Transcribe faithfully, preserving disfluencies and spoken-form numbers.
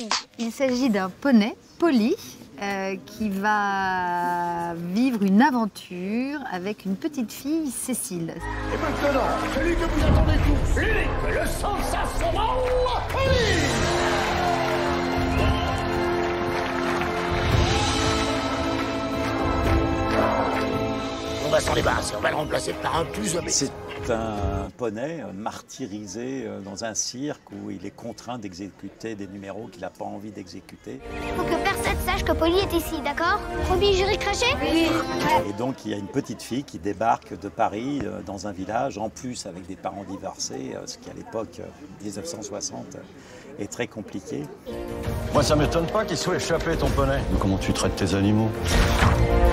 Il s'agit d'un poney, Polly, euh, qui va vivre une aventure avec une petite fille, Cécile. Et maintenant, celui que vous attendez tous, l'unique, le sensationnel Polly! On va s'en débarrasser, on va le remplacer par un plus obéissant. C'est un poney martyrisé dans un cirque où il est contraint d'exécuter des numéros qu'il n'a pas envie d'exécuter. Faut que personne sache que Polly est ici, d'accord? Promis, jury craché? Oui. Et donc il y a une petite fille qui débarque de Paris dans un village, en plus avec des parents divorcés, ce qui à l'époque, mille neuf cent soixante, est très compliqué. Moi ça m'étonne pas qu'il soit échappé ton poney. Comment tu traites tes animaux?